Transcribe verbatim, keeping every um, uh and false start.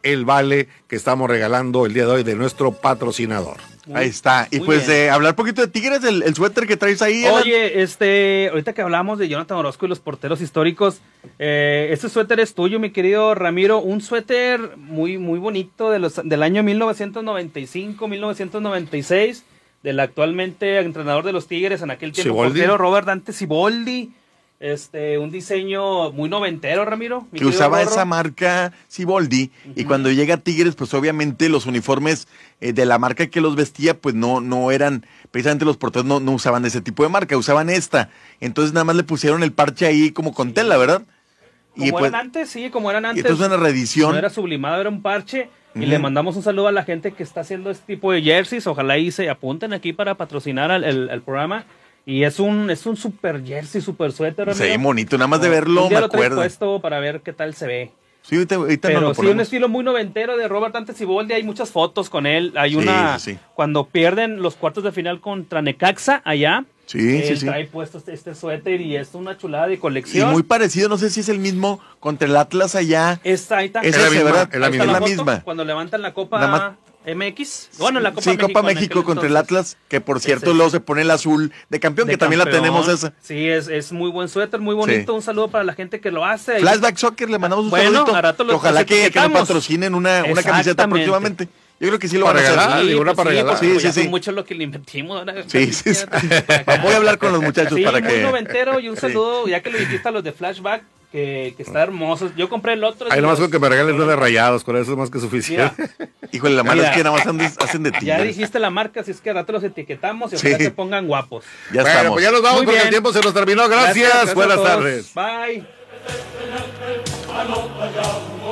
el vale que estamos regalando el día de hoy de nuestro patrocinador. Muy, ahí está. Y pues de eh, hablar poquito de Tigres, el, el suéter que traes ahí. Oye, Alan. este, ahorita que hablamos de Jonathan Orozco y los porteros históricos, eh, este suéter es tuyo, mi querido Ramiro, un suéter muy, muy bonito de los, del año mil novecientos noventa y cinco, mil novecientos noventa y seis, del actualmente entrenador de los Tigres en aquel tiempo, Siboldi. portero Robert Dante Siboldi. Este, un diseño muy noventero, Ramiro. Que usaba Rorro. Esa marca Siboldi, uh-huh. Y cuando llega a Tigres, pues obviamente los uniformes eh, de la marca que los vestía, pues no, no eran, precisamente los porteros no, no usaban ese tipo de marca, usaban esta. Entonces nada más le pusieron el parche ahí como con sí. tela, ¿verdad? Como y eran pues, antes, sí, como eran antes. Y entonces una reedición. No era sublimado, era un parche. Y uh-huh. le mandamos un saludo a la gente que está haciendo este tipo de jerseys. Ojalá y se apunten aquí para patrocinar el, el, el programa. Y es un es un super jersey, super suéter. Sí, bonito, nada más de verlo, me lo acuerdo. Puesto para ver qué tal se ve. Sí, ahorita, ahorita Pero no lo sí, un estilo muy noventero de Robert Dante Siboldi. Hay muchas fotos con él. Hay una, sí, sí, sí. cuando pierden los cuartos de final contra Necaxa, allá. Sí, él sí, sí. trae puesto este, este suéter y es una chulada de colección. Y muy parecido, no sé si es el mismo contra el Atlas allá. Esta, ahí está. Es la misma, ¿verdad? Es la misma. La, la misma. Cuando levantan la copa M X. Bueno, la Copa sí, México. Copa México contra el Atlas, que por cierto es luego se pone el azul de campeón, de que campeón. También la tenemos esa. Sí, es, es muy buen suéter, muy bonito. Sí. Un saludo para la gente que lo hace. Flashback Soccer, le mandamos un bueno, saludito. Que ojalá que, que nos patrocinen una, una camiseta próximamente. Yo creo que sí lo van a hacer. Sí, una pues para sí, regalar. Sí, sí, sí. mucho lo que le invertimos. ¿Verdad? Sí, sí, sí. Voy a hablar con los muchachos sí, para muy que... noventero y un saludo, ya que lo dijiste a los de Flashback, que, que está hermoso. Yo compré el otro. Ahí nomás con que me regales nueve rayados, con eso es más que suficiente. Mira, híjole, la mala es que nada más hacen de ti. Ya dijiste la marca, así es que a rato los etiquetamos y ojalá sí. se pongan guapos. Ya bueno, estamos. pues ya nos vamos Muy porque bien. el tiempo se nos terminó. Gracias, gracias, gracias buenas tardes. Bye.